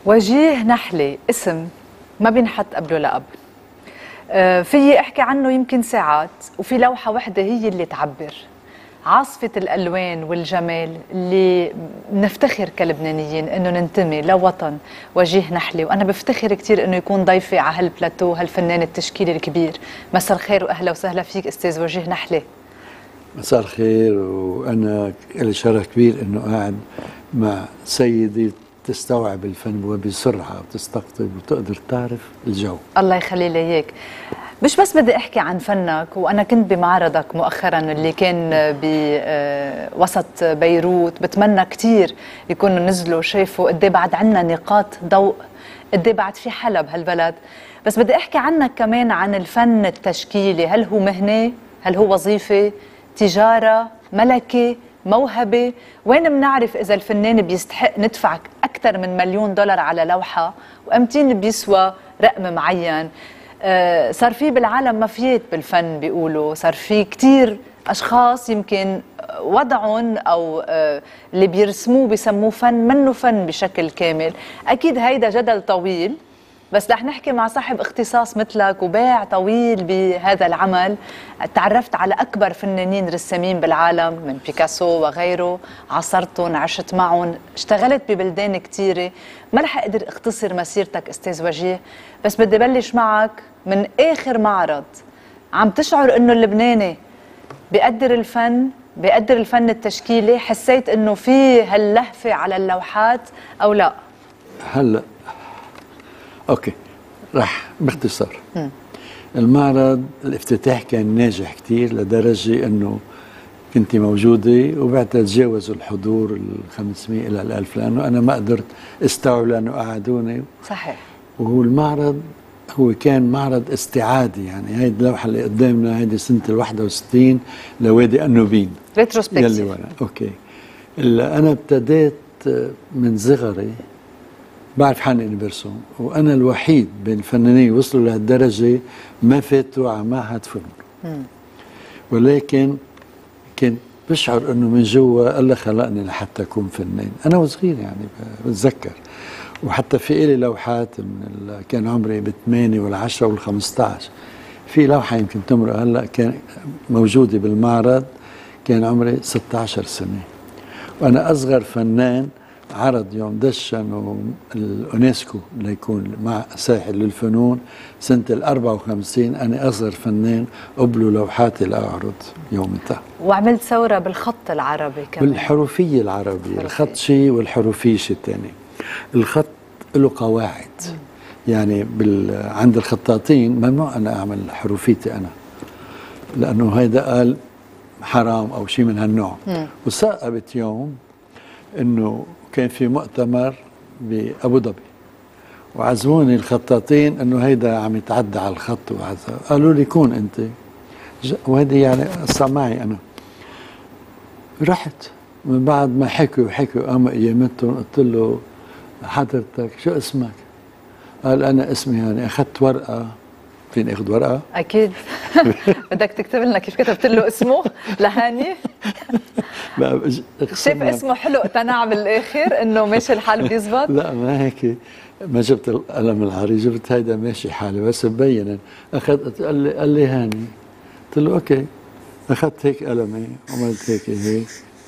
وجيه نحلي اسم ما بينحط قبله لقب. فيي احكي عنه يمكن ساعات، وفي لوحة وحدة هي اللي تعبر عاصفة الألوان والجمال اللي نفتخر كلبنانيين إنه ننتمي لوطن وجيه نحلي. وأنا بفتخر كتير إنه يكون ضيفي على هالبلاتو هالفنان التشكيلي الكبير. مساء الخير وأهلا وسهلا فيك أستاذ وجيه نحلي. مساء الخير، وأنا لي شرف كبير إنه قاعد مع سيدي تستوعب الفن بسرعة وتستقطب وتقدر تعرف الجو. الله يخلي لي إياك. مش بس بدي احكي عن فنك، وانا كنت بمعرضك مؤخرا اللي كان بوسط بيروت، بتمنى كتير يكونوا نزلوا شايفوا قد ايه بعد عنا نقاط ضوء، قد ايه بعد في حلا بهالبلد. بس بدي احكي عنك كمان عن الفن التشكيلي. هل هو مهنة؟ هل هو وظيفة؟ تجارة؟ ملكة؟ موهبة؟ وين بنعرف إذا الفنان بيستحق ندفع أكثر من $1,000,000 على لوحة، وأمتين بيسوى رقم معين؟ صار في بالعالم مافيات بالفن بيقولوا، صار في كتير أشخاص يمكن وضعهم أو اللي بيرسموه بيسموه فن منه فن بشكل كامل. أكيد هيدا جدل طويل، بس رح نحكي مع صاحب اختصاص مثلك وباع طويل بهذا العمل. تعرفت على أكبر فنانين رسامين بالعالم من بيكاسو وغيره، عاصرتهم، عشت معهم، اشتغلت ببلدان كتيرة. ما رح أقدر اختصر مسيرتك أستاذ وجيه، بس بدي بلش معك من آخر معرض. عم تشعر إنه اللبناني بيقدر الفن، بيقدر الفن التشكيلي؟ حسيت إنه في هاللهفة على اللوحات أو لا؟ هلأ اوكي، رح باختصار. المعرض الافتتاح كان ناجح كتير لدرجة انه كنت موجودة، وبعدها تجاوزوا الحضور 500 إلى 1000 لأنه أنا ما قدرت استوعب لأنه قعدوني. صحيح. وهو المعرض هو كان معرض استعادي، يعني هيدي اللوحة اللي قدامنا هيدي سنة 61 لوادي النوبين، ريتروسبكتيف يلي ورا. اوكي، أنا ابتديت من صغري بعرف حالي اني برسم، وانا الوحيد بين الفنانين وصلوا لهالدرجه ما فاتوا على معهد فنون. ولكن كنت بشعر انه من جوا الله خلقني لحتى اكون فنان، انا وصغير يعني بتذكر. وحتى في إلي لوحات من كان عمري ب8 وال10 وال15. في لوحه يمكن تمرق هلا كان موجوده بالمعرض، كان عمري 16 سنه، وانا اصغر فنان عرض يوم دشن الأونسكو ليكون مع ساحل للفنون سنة 54. أنا أصغر فنان قبلوا لوحاتي لأعرض يومتها. وعملت ثورة بالخط العربي كمان، بالحروفية العربية. الخط شيء والحروفية شيء تاني. الخط له قواعد، يعني عند الخطاطين ممنوع أنا أعمل حروفيتي أنا، لأنه هيدا قال حرام أو شيء من هالنوع. وثاقبت يوم إنه كان في مؤتمر بأبو ظبي، وعزموني الخطاطين انه هيدا عم يتعدى على الخط، قالوا لي كون انت، وهيدي يعني قصة معي انا. رحت من بعد ما حكوا قاموا قيمتهم، قلت له حضرتك شو اسمك؟ قال انا اسمي هاني. اخذت ورقة، فين اخذ ورقة؟ اكيد. بدك تكتب لنا كيف كتبت له اسمه لهاني؟ شايف اسمه حلو اقتنع بالاخر انه ماشي الحال بيزبط؟ لا ما هيك، ما جبت القلم العريض، جبت هيدا ماشي حالي بس مبين. اخذت قال لي هاني، قلت له اوكي. اخذت هيك قلمي وعملت هيك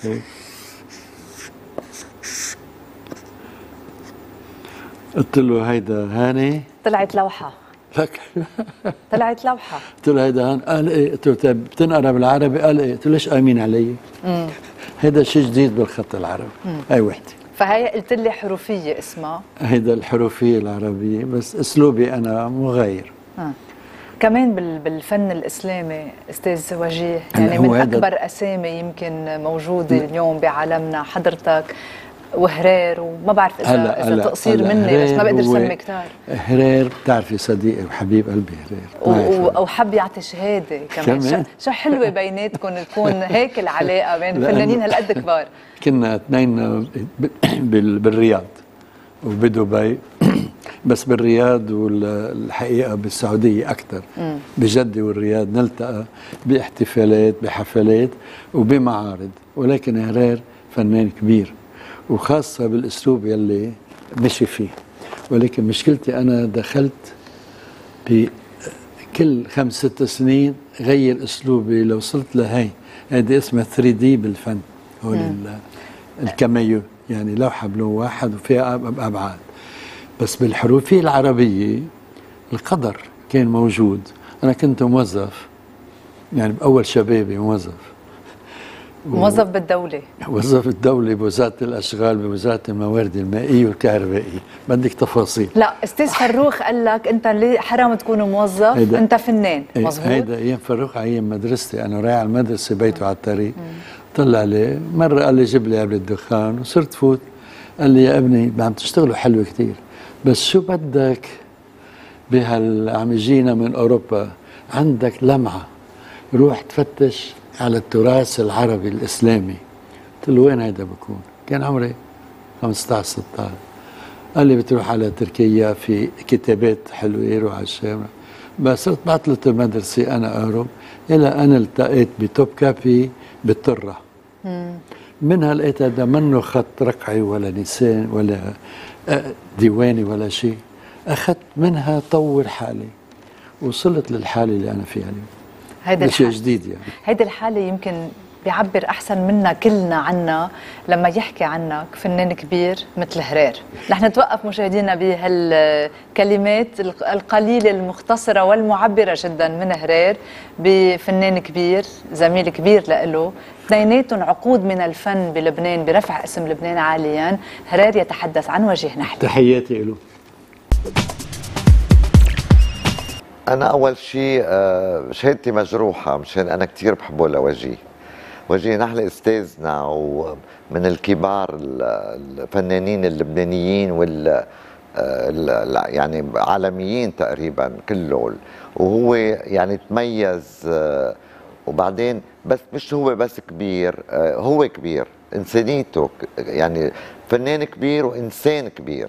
قلت له هيدا هاني. طلعت لوحة. لك طلعت لوحة. قلت له هيدا هان. قال ايه؟ قلت له طيب بتنقرا بالعربي؟ قال ايه؟ قلت له ليش قايمين علي؟ هيدا شيء جديد بالخط العربي. هاي وحده. فهي قلت لي حروفية اسمها. هيدا الحروفية العربية، بس اسلوبي انا مغاير. كمان بالفن الاسلامي استاذ وجيه، يعني من اكبر اسامي يمكن موجودة اليوم بعالمنا حضرتك وهرير، وما بعرف اذا تقصير مني بس ما بقدر سمي كتار. هرير بتعرفي صديقي وحبيب قلبي هرير، وحب يعطي شهاده كمان. شو حلوه بيناتكم تكون هيك العلاقه بين فنانين هالقد كبار. كنا اثنين بالرياض وبدبي، بس بالرياض والحقيقه بالسعوديه اكثر. بجده والرياض نلتقى باحتفالات بحفلات وبمعارض، ولكن هرير فنان كبير وخاصة بالأسلوب يلي مشي فيه. ولكن مشكلتي أنا دخلت بكل 5-6 سنين غير أسلوبي. لو وصلت لهي هذه اسمها 3D بالفن، هو الكاميو، يعني لوحة بلون واحد وفيها أبعاد. بس بالحروفية العربية القدر كان موجود. أنا كنت موظف، يعني بأول شبابي موظف بالدولة، موظف الدولة بوزارة الأشغال، بوزارة الموارد المائية والكهربائية. بدك تفاصيل؟ لا أستاذ فروخ قال لك أنت ليه حرام تكون موظف، أنت فنان، مظبوط؟ هيدا أيام فروخ، أيام مدرستي. أنا رايح على المدرسة، بيته على الطريق. طلع لي مرة قال لي جيب لي قبل الدخان، وصرت فوت. قال لي يا ابني عم تشتغلوا حلو كتير، بس شو بدك عم يجينا من أوروبا، عندك لمعة، روح تفتش على التراث العربي الإسلامي. قلت له وين هيدا بكون؟ كان عمري 15-16. قال لي بتروح على تركيا، في كتابات حلوة، روح على الشام. بس صرت بعطلة المدرسة أنا أهرب، إلى أن التقيت بتوب كابي بالطرة. منها لقيت هذا منه خط رقعي ولا لسان ولا ديواني ولا شيء. أخذت منها طور حالي، وصلت للحالة اللي أنا فيها اليوم. هذا شيء جديد يعني. هيدي الحالة يمكن بيعبر أحسن منا كلنا عنا لما يحكي عنك فنان كبير مثل هرير. رح نتوقف مشاهدينا بهالكلمات القليلة المختصرة والمعبرة جدا من هرير بفنان كبير، زميل كبير لإله، اثنيناتهم عقود من الفن بلبنان برفع اسم لبنان عاليا. هرير يتحدث عن وجيه نحلة. تحياتي له. أنا أول شيء شهادتي مجروحة، مشان أنا كتير بحبه لوجيه. وجيه نحلة أستاذنا ومن الكبار الفنانين اللبنانيين يعني عالميين تقريبا كله. وهو يعني تميز. وبعدين بس مش هو بس كبير، هو كبير إنسانيته، يعني فنان كبير وإنسان كبير.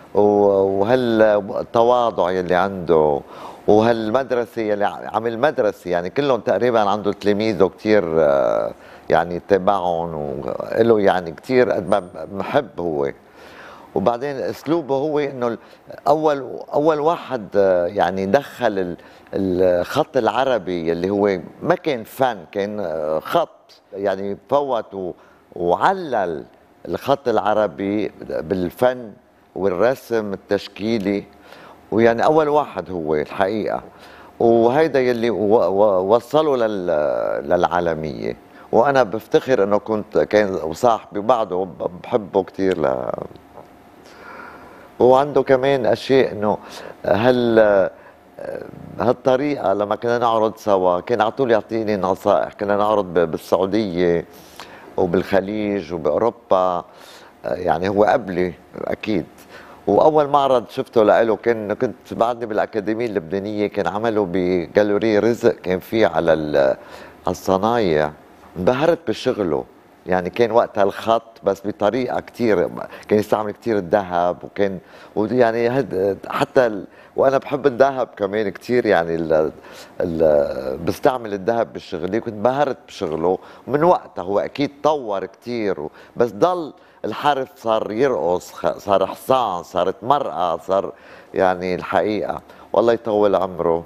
وهالتواضع يلي عنده، وهالمدرسة يلي عمل مدرسة، يعني كلهم تقريبا عنده تلاميذه كتير يعني تابعهم، وله يعني كتير قد ما محب هو. وبعدين اسلوبه هو انه اول واحد يعني دخل الخط العربي اللي هو ما كان فن، كان خط، يعني فوت وعلل الخط العربي بالفن والرسم التشكيلي. ويعني اول واحد هو الحقيقه، وهيدا يلي وصله للعالميه. وانا بفتخر انه كان وصاحبي وبعده بحبه كثير. وعنده كمان اشياء انه هالطريقه لما كنا نعرض سوا كان على طول يعطيني نصائح. كنا نعرض بالسعوديه وبالخليج وباوروبا، يعني هو قبلي اكيد. واول معرض شفته له كنت بعدني بالاكاديميه اللبنانيه، كان عمله بجالوري رزق، كان فيه على الصنايع. انبهرت بشغله، يعني كان وقتها الخط بس بطريقه كثير، كان يستعمل كثير الذهب، وكان يعني حتى وانا بحب الذهب كمان كثير، يعني بستعمل الذهب بشغلي. كنت انبهرت بشغله. ومن وقتها هو اكيد طور كثير، بس ضل الحرف صار يرقص، صار حصان، صارت مرأة، صار يعني الحقيقة والله يطول عمره.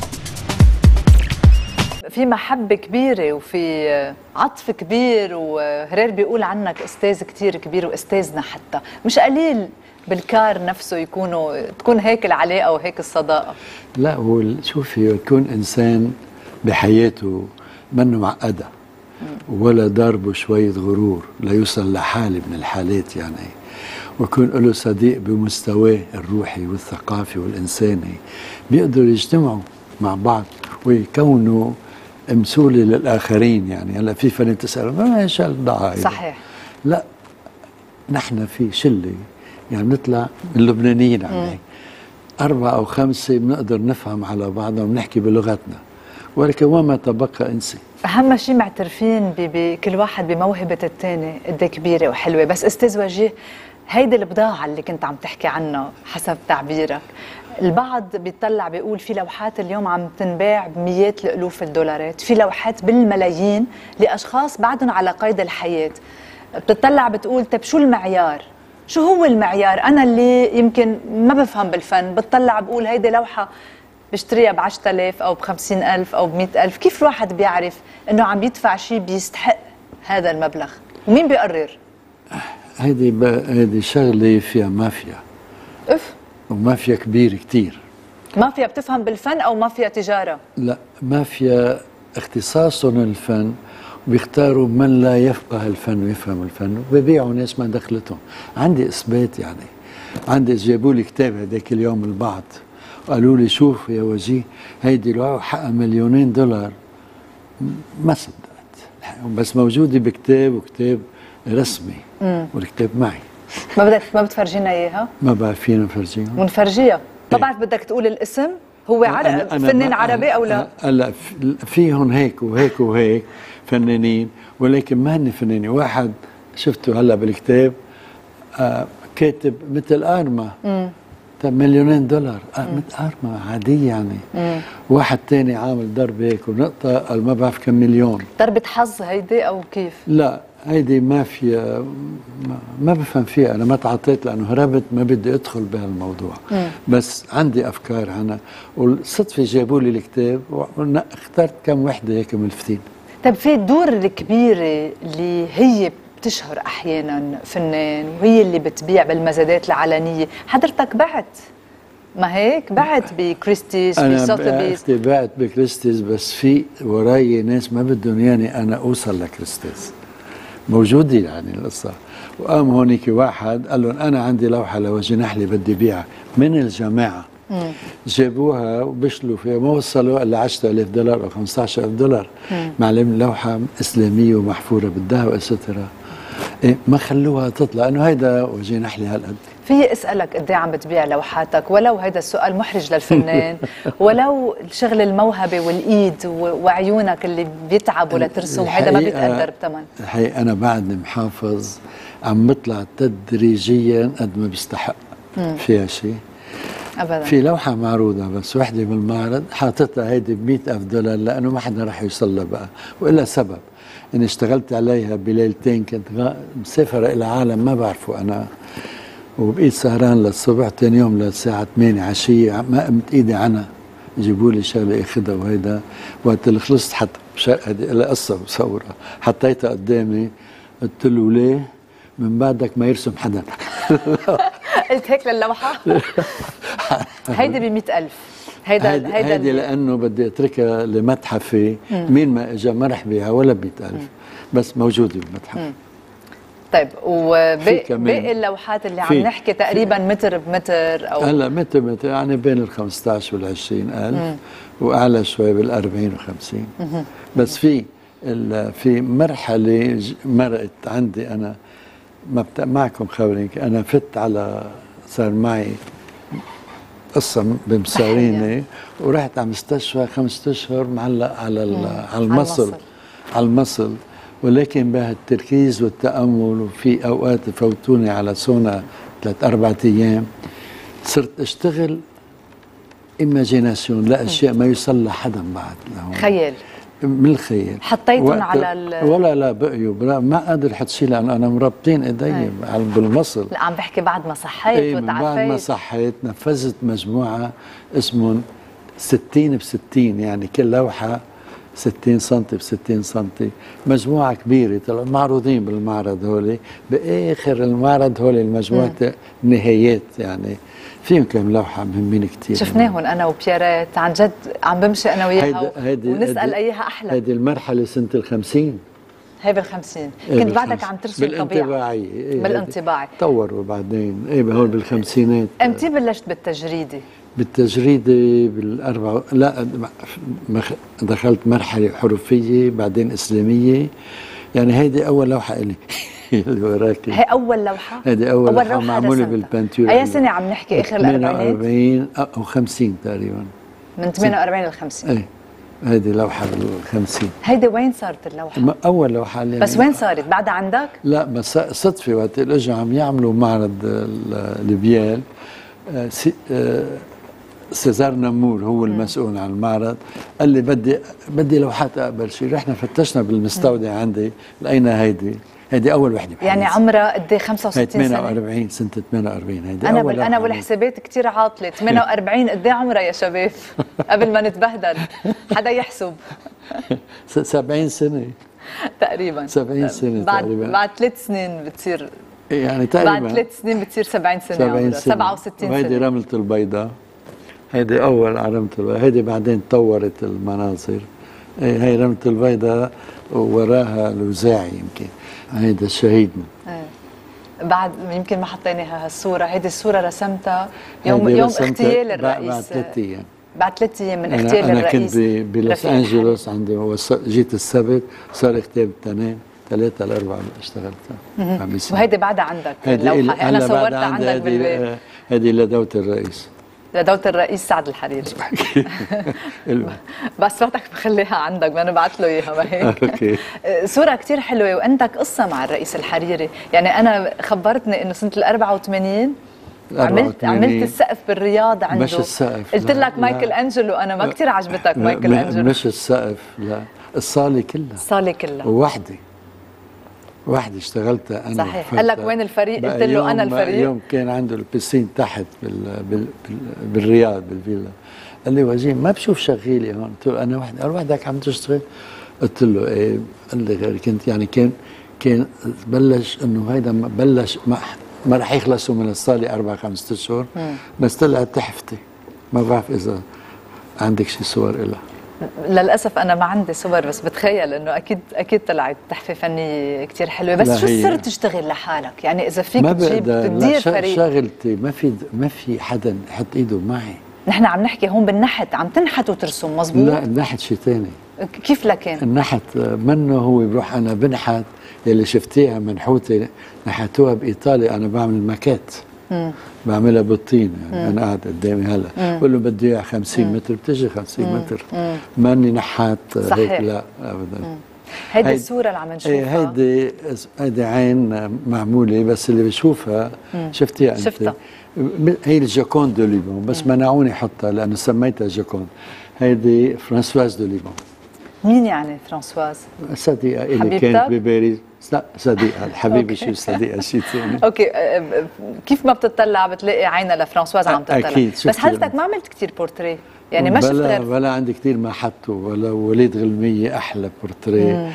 في محبة كبيرة وفي عطف كبير، وهرير بيقول عنك أستاذ كتير كبير وأستاذنا، حتى مش قليل بالكار نفسه تكون هيك العلاقة وهيك الصداقة. لا، هو شوفي، يكون إنسان بحياته منه معقدة ولا ضاربه شوية غرور ليوصل لحالة من الحالات، يعني ويكون له صديق بمستواه الروحي والثقافي والإنساني، بيقدروا يجتمعوا مع بعض ويكونوا مسؤولة للآخرين. يعني هلا في فنان تسأل ما شال ضاع، صحيح، لا، نحن في شلة يعني بنطلع من اللبنانيين، يعني 4 أو 5 بنقدر نفهم على بعضنا وبنحكي بلغتنا، ولكن وما تبقى انسي. أهم شيء معترفين بكل واحد بموهبة الثاني قد كبيرة وحلوة. بس أستاذ وجيه، هيدي البضاعة اللي كنت عم تحكي عنها حسب تعبيرك، البعض بيطلع بيقول في لوحات اليوم عم تنباع بمئات الألوف الدولارات، في لوحات بالملايين لأشخاص بعدهم على قيد الحياة. بتطلع بتقول طيب شو المعيار؟ شو هو المعيار؟ أنا اللي يمكن ما بفهم بالفن بتطلع بقول هيدي لوحة بشتريها ب10,000 أو ب50,000 أو ب100,000، كيف الواحد بيعرف إنه عم يدفع شيء بيستحق هذا المبلغ؟ ومين بيقرر؟ هيدي شغلة فيها مافيا، اف ومافيا كبير كتير. مافيا بتفهم بالفن أو مافيا تجارة؟ لا، مافيا اختصاصهم الفن، وبيختاروا من لا يفقه الفن ويفهم الفن وبيبيعوا ناس ما دخلتهم. عندي اثبات، يعني عندي جابوا لي كتاب هذاك اليوم البعض وقالوا لي شوف يا وجيه هيدي لوحه حقها $1,000,000. ما صدقت، بس موجوده بكتاب وكتاب رسمي والكتاب معي. ما بتفرجينا اياها؟ ما بعرف فينا نفرجيهم ونفرجيها. ما بعرف بدك تقول الاسم هو فنان عربي او لا؟ هلا فيهم هيك وهيك وهيك فنانين، ولكن ما هن فنانين. واحد شفته هلا بالكتاب كاتب مثل ارما $1,000,000. مثل ارما عاديه يعني. واحد تاني عامل ضربه هيك ونقطه قال ما بعرف كم مليون. ضربه حظ هيدي او كيف؟ لا، هيدي مافيا ما بفهم فيها. انا ما تعاطيت لانه هربت، ما بدي ادخل بهالموضوع. بس عندي افكار عنها، والصدفه جابوا لي الكتاب واخترت كم وحده هيك ملفتين. طيب في الدور الكبيره اللي هي بتشهر احيانا فنان وهي اللي بتبيع بالمزادات العلنيه، حضرتك بعت ما هيك؟ بعت بكريستيس بسوثبيز. انا بعت بكريستيس، بس في وراي ناس ما بدهم ياني انا اوصل لكريستيس، موجودة يعني القصة. وقام هونيك واحد قال لهم أنا عندي لوحة لوجه نحلي بدي بيعها من الجماعة. جابوها وبشلوا فيها، ما وصلوا إلا $10,000 أو $15,000. معلم لوحة إسلامية ومحفورة بالذهب وإسترا. إيه، ما خلوها تطلع إنه هيدا وجه نحلي هالقد. في اسالك قد ايه عم بتبيع لوحاتك؟ ولو هيدا السؤال محرج للفنان ولو الشغل الموهبه والايد وعيونك اللي بيتعبوا لترسم، هيدا ما بيتقدر بثمن. الحقيقه انا بعدني محافظ، عم بطلع تدريجيا قد ما بيستحق. فيها شيء ابدا. في لوحه معروضه بس وحده بالمعرض حاططها هيدي $100,000 لانه ما حدا رح يوصل لها بقى، والا سبب اني اشتغلت عليها بليلتين، كنت مسافره الى عالم ما بعرفه انا، وبقيت سهران للصبح. ثاني يوم للساعة 8 عشية ما قمت ايدي عنها، جيبوا لي شغله اخذها. وهيدا وقت اللي خلصت حتى هذه لها قصه بصورها، حطيتها قدامي قلت له ليه؟ من بعدك ما يرسم حدا. قلت هيك للوحه؟ هيدي ب100,000. هيدي لانه بدي اتركها لمتحفي، مين ما اجى ما رح بيعها ولا ب100,000، بس موجوده بالمتحف. طيب وباقي اللوحات اللي عم نحكي تقريبا متر بمتر او هلا متر يعني بين ال15 وال20,000 واعلى شوي بال40 و50. بس في مرحله مرقت عندي انا معكم خبرينك. انا فت على صار معي قصه بمساريني ورحت على مستشفى 5 اشهر معلق على المصل. ولكن بهالتركيز والتأمل، وفي أوقات فوتوني على سونا 3-4 أيام، صرت أشتغل إيماجيناسيون لأشياء ما يوصل لحدا بعد لهون. خيال من الخيال حطيتهم على ولا لا بقيوا ما قادر احط شيء لأنه أنا مربطين إيدي بالمصل. لا عم بحكي بعد ما صحيت وتعافيت. بعد ما صحيت نفذت مجموعة اسمهم 60 ب60، يعني كل لوحة 60 سم ب60 سم، مجموعة كبيرة طلعوا معروضين بالمعرض. هولي بآخر المعرض هولي المجموعة نهايات، يعني فيهم كم لوحة مهمين كتير. شفناهم أنا وبيارات عن جد عم بمشي أنا وياها ونسأل أيها أحلى. هيدي المرحلة سنة ال50. هي بال50 كنت بعدك عم ترسم طبيعة بالانطباعية. بالانطباعي طوروا بعدين هول بالخمسينات. امتى بلشت بالتجريدة؟ بالتجريدة لا دخلت مرحلة حروفية بعدين إسلامية. يعني هيدي أول لوحة إلي. اللي وراكي هي أول لوحة؟ هيدي أول لوحة معمولة بالبنتور. أي سنة عم نحكي؟ آخر الأربعينات؟ 48 أو 50 تقريبا. من 48 ل 50. إيه هيدي لوحة بال50. هيدي وين صارت اللوحة؟ أول لوحة اللي بس وين صارت؟ بعدها عندك؟ لا بس صدفة وقت اللي اجوا عم يعملوا معرض البيال، سيزار نمور هو المسؤول عن المعرض، قال لي بدي لوحات اقبل شيء. رحنا فتشنا بالمستودع عندي لقينا هيدي هيدي اول وحده يعني عمرها قد ايه؟ 65 سنه؟ 48 سنه 48. هيدي انا والحسابات كثير عاطله. 48 قد ايه عمرها يا شباب؟ قبل ما نتبهدل حدا يحسب. 70 سنه تقريبا. 70 سنه تقريبا. بعد 3 سنين بتصير، يعني تقريبا بعد 3 سنين بتصير 70 سنه. 70 سنه 67 سنه. وهيدي رملة البيضاء. هيدي اول على رملة البيضاء. هيدي بعدين طورت المناظر. هي رملة البيضاء وراها الوزاعي يمكن. هيدا شهيدنا. بعد يمكن ما حطيناها هالصوره. هيدي الصوره رسمتها يوم اغتيال الرئيس. بعد 3 ايام. بعد 3 ايام من اغتيال أنا الرئيس. أنا كنت بلوس أنجلوس عندي، جيت السبت صار اغتيال التنين 3 ل 4 اشتغلتها. وهيدي بعدها عندك اللوحة. أنا صورتها عندك بالبيت. هذه لدولة الرئيس. لدولة الرئيس سعد الحريري. بس فاتك بخليها عندك، بدنا نبعث له اياها ما هيك. اوكي. صورة كثير حلوة، وعندك قصة مع الرئيس الحريري. يعني أنا خبرتني إنه سنة 84 عملت السقف بالرياض عنده. مش السقف، قلت لك مايكل أنجلو. أنا ما كثير عجبتك مايكل أنجلو. مش السقف، لا، الصالة كلها. الصالة كلها. وحدة اشتغلتها أنا. صحيح. قال لك وين الفريق؟ قلت له أنا الفريق. يوم كان عنده البسين تحت بالرياض بالفيلا. قال لي وجيه ما بشوف شغيلي هون. قلت له أنا وحدة. قال وحدك عم تشتغل؟ قلت له إيه. قال لي غير كنت يعني كان بلش إنه هيدا بلش ما رح يخلصوا من الصالة 4-5 أشهر. بس طلعت تحفتي. ما بعرف إذا عندك شي صور إلها. للاسف انا ما عندي صور، بس بتخيل انه اكيد طلعت تحفه فنيه كثير حلوه. بس شو السر تشتغل لحالك؟ يعني اذا فيك تجيب تدير فريق. شغلتي ما في حدا يحط ايده معي. نحن عم نحكي هون بالنحت، عم تنحت وترسم، مزبوط؟ لا، النحت شيء ثاني. كيف لكن؟ النحت منه هو بروح انا بنحت يلي شفتيها منحوته نحتوها بايطاليا. انا بعمل ماكات. بعملها بالطين. يعني انا قاعد قدامي هلا بقول له بدي اياها 50 متر بتجي 50 متر. ماني نحات هيك، لا ابدا. هيدي الصوره اللي عم نشوفها. هيدي عين معموله، بس اللي بشوفها شفتيها انت؟ شفتها. هي الجاكوند دو ليبون، بس منعوني احطها لانه سميتها جاكوند. هيدي فرانسواز دو ليبون. مين يعني فرانسواز؟ صديقه اللي كانت بباريس. لا، صديقه. الحبيبه شو صديقه شيء ثاني. اوكي. كيف ما بتطلع بتلاقي عينها لفرانسواز عم تطلع. اكيد. بس حضرتك ما عملت كثير بورتريه، يعني ما شفت غير ولا عندي كثير ما حطوا. ولا وليد غلميه احلى بورتريه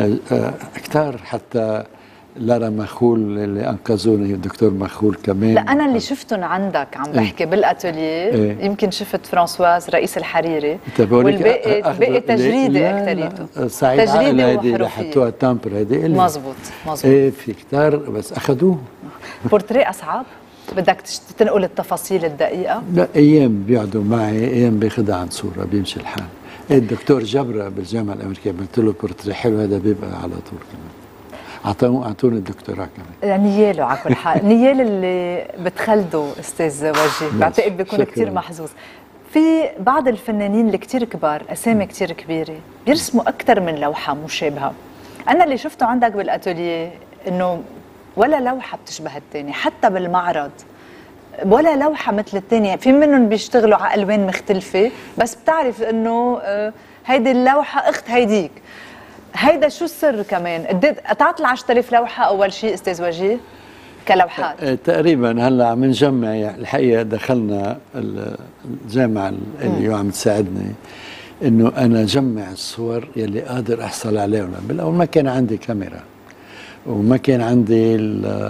كثار. حتى لارا مخول اللي انقذوني، الدكتور مخول كمان. لا، انا اللي شفتهم عندك عم بحكي بالاتوليه. يمكن شفت فرانسواز رئيس الحريري، والباقي تجريدي اكثريته. سعيد عقل هيدي اللي حطوها تامبر هيدي. مزبوط. ايه في كثار بس اخذوه. بورتريه اصعب، بدك تنقل التفاصيل الدقيقه. لا، ايام بيقعدوا معي، ايام باخذها عن صوره بيمشي الحال. الدكتور جبره بالجامعه الامريكيه عملت له بورتريه حلو، هذا بيبقى على طول كمان. اعطوني الدكتوراه كمان. نياله على كل حال. نيال اللي بتخلده استاذ وجيه، بعتقد بيكون كثير محظوظ. في بعض الفنانين اللي كثير كبار، اسامي كثير كبيره، بيرسموا اكثر من لوحه مشابهه. انا اللي شفته عندك بالاتوليه انه ولا لوحه بتشبه الثانيه، حتى بالمعرض ولا لوحه مثل الثانيه. في منهم بيشتغلوا على الوان مختلفه، بس بتعرف انه هيدي اللوحه اخت هيديك. هيدا شو السر كمان؟ قطعت 10,000 لوحه اول شيء استاذ وجيه كلوحات؟ تقريبا. هلا عم نجمع. الحقيقه دخلنا الجامعه اللي عم تساعدني انه انا جمع الصور يلي قادر احصل عليهم. بالاول ما كان عندي كاميرا، وما كان عندي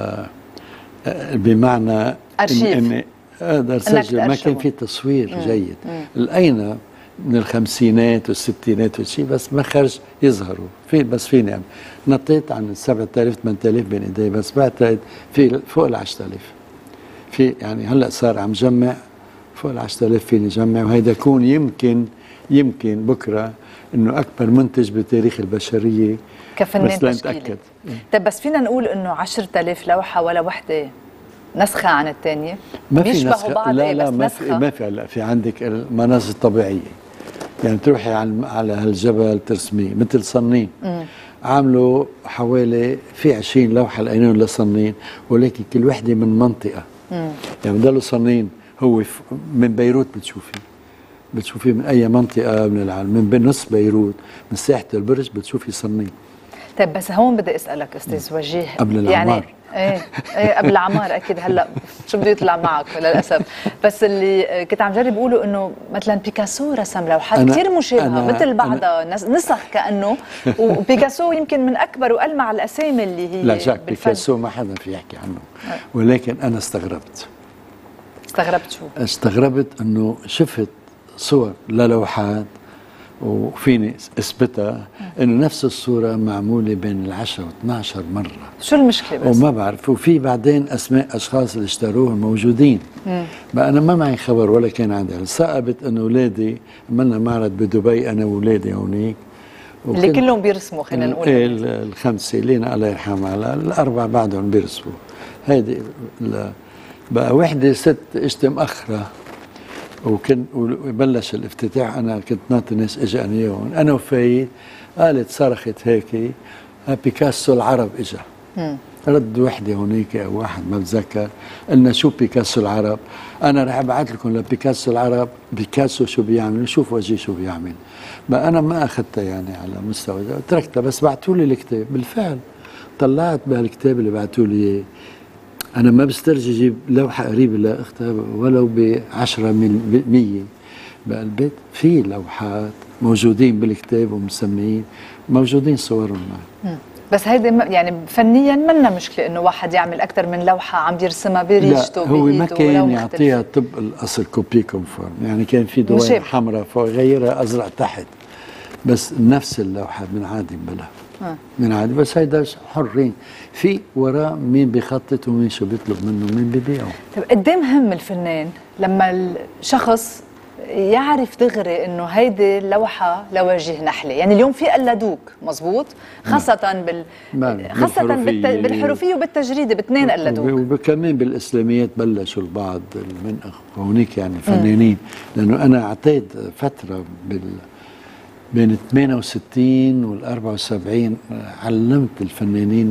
بمعنى اني اقدر اسجل. ما كان في تصوير جيد. لقينا من الخمسينات والستينات وشي، بس ما خرج يظهروا بس فيني يعني. نطيت عن 7,000 8,000 بين ايدي، بس بعتقد في فوق 10,000. في يعني هلا صار عم جمع فوق 10,000 فيني جمع. وهيدا يكون يمكن بكره انه اكبر منتج بتاريخ البشريه كفنان تشكيلي. طيب بس فينا نقول انه 10,000 لوحه ولا وحده نسخه عن الثانيه؟ ما في نسخه. بعض. لا ما في. هلا في عندك المناظر الطبيعيه، يعني تروحي على هالجبل ترسميه مثل صنين. عاملوا حوالي في 20 لوحه لقيناهم لصنين، ولكن كل وحده من منطقه. يعني بضلوا صنين. هو من بيروت بتشوفيه من اي منطقه من العالم، من نص بيروت، من ساحه البرج بتشوفي صنين. طيب بس هون بدي اسالك استاذ وجيه، قبل العمار ايه قبل العمار اكيد. هلا شو بده يطلع معك للاسف. بس اللي كنت عم جرب اقوله انه مثلا بيكاسو رسم لوحات كثير مشابهه مثل بعضها، نسخ كانه. وبيكاسو يمكن من اكبر والمع الاسامي اللي هي لا جاك بيكاسو ما حدا في يحكي عنه. ولكن انا استغربت شو؟ استغربت انه شفت صور للوحات وفيني اثبتها انه نفس الصوره معموله بين 10 و12 مره. شو المشكله بس؟ وما بعرف. وفي بعدين اسماء اشخاص اللي اشتروهم موجودين. بقى انا ما معي خبر ولا كان عندي. ثاقبت انه اولادي عملنا معرض بدبي انا واولادي هونيك اللي كلهم بيرسموا، خلينا نقول الخمسه لينا الله يرحمها، الاربعه بعدهم بيرسموا. هيدي بقى وحده ست اجت مأخره وبلش الافتتاح. انا كنت ناطر الناس اجى اياهم، انا وفايت قالت صرخت هيك بيكاسو العرب اجى. رد وحده هونيك او واحد ما بتذكر، قلنا شو بيكاسو العرب؟ انا رح ابعث لكم لبيكاسو العرب، بيكاسو شو بيعمل، شوف وجهي شو بيعمل. بقى انا ما اخذتها يعني على مستوى تركتها، بس بعثوا لي الكتاب. بالفعل طلعت بهالكتاب اللي بعثوا لي اياه. أنا ما بسترجي أجيب لوحة قريبة لأختها ولو ب10% بقى البيت في لوحات موجودين بالكتاب ومسميين، موجودين صورهم معي. بس هيدي يعني فنيا منا مشكلة إنه واحد يعمل أكثر من لوحة عم يرسمها بريشته لا هو ما كان يعطيها طب الأصل كوبي كونفورم، يعني كان في دوائر حمراء فوق غيرها أزرق تحت، بس نفس اللوحة من عادي بلا من عادي. بس هيدا حرين في وراء مين بيخطط ومين شو بيطلب منه ومين بيبيعه. طيب قد ايه مهم الفنان لما الشخص يعرف دغري انه هيدي لوحه لوجه نحله؟ يعني اليوم في قلدوك مزبوط، خاصه بالحروفيه وبالتجريده، باثنين قلدوك. وكمان بالاسلاميات بلشوا البعض من هونيك يعني فنانين. لانه انا اعطيت فتره بين 68 وال 74 علمت الفنانين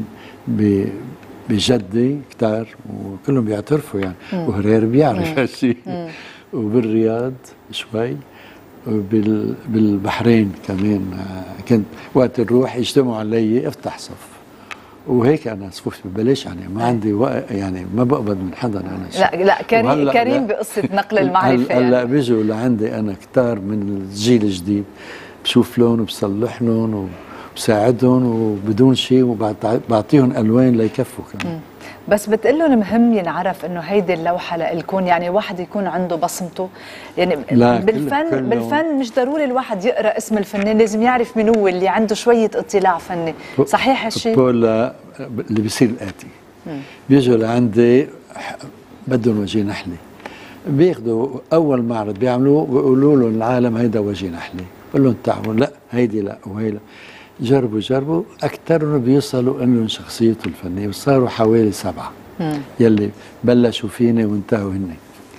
بجدي كتار وكلهم بيعترفوا يعني. وهرير بيعرف هالشيء. وبالرياض شوي، وبالبحرين كمان كنت وقت نروح يجتمعوا علي افتح صف وهيك. انا صفوفي ببلاش يعني، ما عندي وقت يعني، ما بقبض من حدا انا. لا كريم بقصه نقل المعرفه. هلا يعني بيجوا لعندي انا كتار من الجيل الجديد، بشوف لهم وبصلح لهم وبساعدهم وبدون شيء، وبعطيهم الوان ليكفوا كمان. بس بتقول لهم مهم ينعرف انه هيدي اللوحه لإلكم، يعني واحد يكون عنده بصمته يعني بالفن مش ضروري الواحد يقرا اسم الفنان، لازم يعرف من هو اللي عنده شويه اطلاع فني. صحيح هالشيء؟ اللي بيصير الاتي، بيجوا لعندي بدهم وجه نحله، بياخذوا اول معرض بيعملوه بيقولوا لهم العالم هيدا وجه نحله، بقول لهم تعالوا لا هيدي لا وهي لا. جربوا اكثرهم بيوصلوا انهم شخصيته الفنيه، وصاروا حوالي 7 يلي بلشوا فيني وانتهوا هن.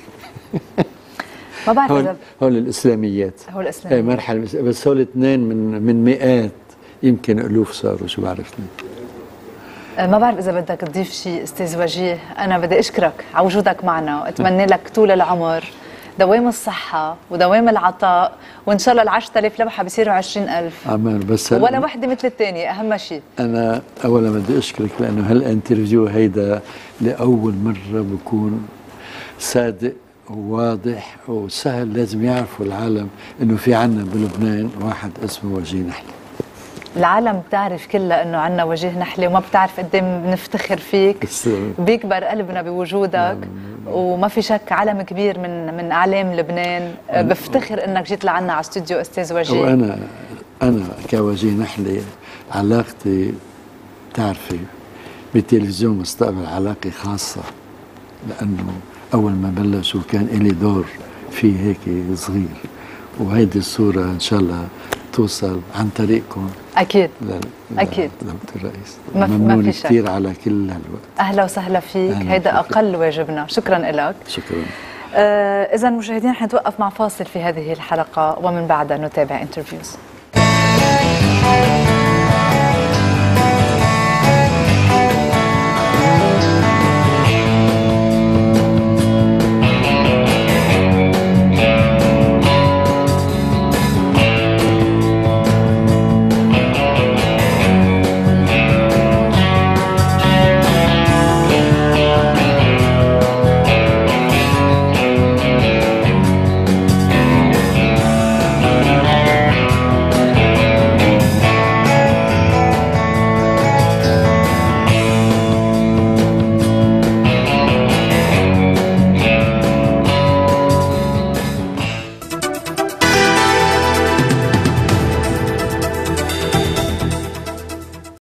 ما بعرف هول الاسلاميات، ايه مرحله، بس هول 2 من مئات يمكن الوف صاروا. شو بعرفني، ما بعرف اذا بدك تضيف شيء استاذ وجيه. انا بدي اشكرك على وجودك معنا، واتمنى لك طول العمر، دوام الصحة ودوام العطاء، وإن شاء الله ال 10,000 لوحة بيصيروا 20,000. أمان. بس ولا وحدة مثل الثانية، أهم شيء. أنا أولا بدي أشكرك لأنه هالانترفيو هيدا لأول مرة بكون صادق وواضح وسهل. لازم يعرفوا العالم إنه في عنا بلبنان واحد اسمه وجيه نحله. العالم بتعرف كلها انه عنا وجيه نحله، وما بتعرف قد ايه بنفتخر فيك. بيكبر قلبنا بوجودك، وما في شك علم كبير من اعلام لبنان. بفتخر انك جيت لعنا على استوديو استاذ وجيه. وانا كوجيه نحله علاقتي بتعرفي بالتلفزيون مستقبل علاقه خاصه، لانه اول ما بلشوا كان لي دور فيه هيك صغير، وهيدي الصوره ان شاء الله توصل عن طريقكم. اكيد اكيد دكتور الرئيس. ممنون كثير على كل هالوقت. اهلا وسهلا فيك. هيدا اقل واجبنا. شكرا لك. شكرا. اذا مشاهدينا حنتوقف مع فاصل في هذه الحلقه، ومن بعدها نتابع انترفيوز.